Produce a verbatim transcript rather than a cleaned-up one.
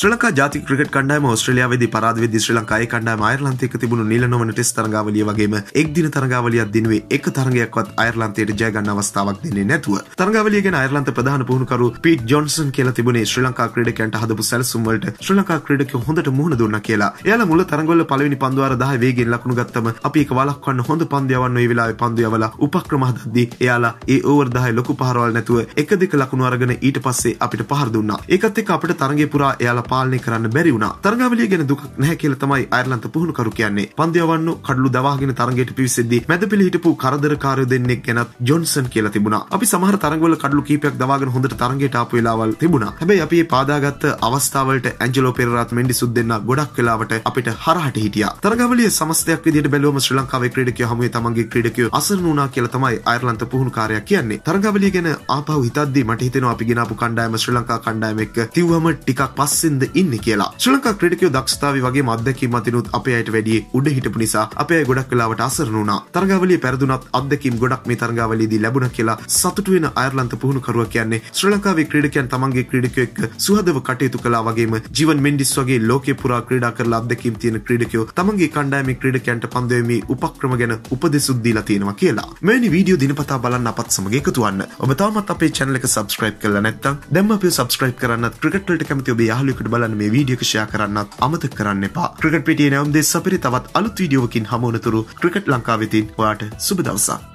ශ්‍රී ලංකා ජාතික ක්‍රිකට් කණ්ඩායම ඕස්ට්‍රේලියාවේදී පරාද වෙද්දී ශ්‍රී ලංකාවේ කණ්ඩායම අයර්ලන්තය එක්ක තිබුණු නිල නොවන ටෙස්ට් තරඟාවලිය වගේම එක් දින තරඟාවලියක් දිනුවේ එක තරඟයක්වත් අයර්ලන්තයට ජය ගන්න අවස්ථාවක් දෙන්නේ නැතුව තරඟාවලිය ගැන අයර්ලන්ත ප්‍රධාන පුහුණුකරු පීට් ජොන්සන් කියලා තිබුණේ ශ්‍රී ලංකා ක්‍රීඩකයන්ට හදපු සැලසුම් වලට ශ්‍රී ලංකා ක්‍රීඩකයෝ හොඳට මුහුණ දුන්නා කියලා. එයාලා මුල තරඟවල පළවෙනි පන්දු වාර දහය වේගයෙන් ලකුණු ගත්තම අපි ඒක වළක්වන්න හොඳ පන්දු යවන්න ওই වෙලාවේ පන්දු යවලා උපක්‍රම හදද්දී එයාලා ඒ ඕවර් දහය ලොකු පහරවල් නැතුව එක දෙක ලකුණු අරගෙන ඊට පස්සේ අපිට පහර දුන්නා. ඒකත් එක්ක අපිට තරඟේ පුරා එයාලා පාලනය කරන්න බැරි වුණා. තරඟාවලිය ගැන දුකක් නැහැ කියලා තමයි අයර්ලන්ත පුහුණුකරු කියන්නේ. පන්දු යවන්න කඩළු දවාගෙන තරඟයට පිවිසෙද්දී මැද පිළි හිටපු කරදරකාරයෝ දෙන්නෙක් ගැනත් ජොන්සන් කියලා තිබුණා. අපි සමහර තරඟවල කඩළු කීපයක් දවාගෙන හොඳට තරඟයට ආපු වෙලාවල් තිබුණා. හැබැයි අපි මේ පාදාගත්ත අවස්ථාවලට ඇන්ජලෝ පෙරේරාත් මෙන්ඩිසුත් දෙන්න ගොඩක් වෙලාවට අපිට හරහට හිටියා. තරඟාවලිය සමස්තයක් විදිහට බැලුවම ශ්‍රී ලංකාවේ ක්‍රීඩකයෝ හමුවේ තමන්ගේ ක්‍රීඩකයෝ අසරණ වුණා කියලා තමයි අයර්ලන්ත පුහුණුකාරයා කියන්නේ. තරඟාවලිය ගැන ආපහු හිතද්දී මට හිතෙනවා අපි ගෙනාපු කණ්ඩායම ශ්‍රී ලංකා කණ්ඩායම එක්ක තිව්වම ටිකක් පස්සෙන්ද ඉන්නේ කියලා. ශ්‍රී ලංකා ක්‍රීඩකයෝ දක්ෂතාවය වගේම අත්දැකීම් අතිනුත් අපේ අයට වැඩි උඩ හිටපු නිසා අපේ අය ගොඩක් වෙලාවට අසරණ වුණා. තරඟාවලිය පෙරදුනත් අත්දැකීම් ගොඩක් මේ තරඟාවලියේදී ලැබුණා කියලා සතුටු වෙන අයර්ලන්ත පුහුණුකරුවා කියන්නේ ශ්‍රී ලංකාවේ ක්‍රීඩකයන් තමන්ගේ ක්‍රීඩකයෝ එක්ක සුහදව කටයුතු කළා වගේම ජීවන් මෙන්ඩිස් වගේ ලෝකේ පුරා ක්‍රීඩා කරලා අත්දැකීම් තියෙන ක්‍රීඩකයෝ තමන්ගේ කණ්ඩායමේ ක්‍රීඩකයන්ට පන්දු යැවීමේ උපක්‍රම ගැන උපදෙසුත් දීලා තියෙනවා කියලා. මෙවැනි වීඩියෝ දිනපතා බලන්න අපත් සමග එකතු වන්න. ඔබ තාමත් අපේ channel එක subscribe කරලා නැත්නම් දැන්ම අපිව subscribe කරන්නත් ක්‍රිකට් වලට කැමති ඔබේ යාළුවෙකුට බලන්න මේ වීඩියෝ එක share කරන්නත් අමතක කරන්න එපා. ක්‍රිකට් පිටියේ නැවුම් දෙස් අපිට තවත් අලුත් වීඩියෝවකින් හමු වනතුරු ක්‍රිකට් ලංකාවෙතින් ඔයාට සුබ දවසක්.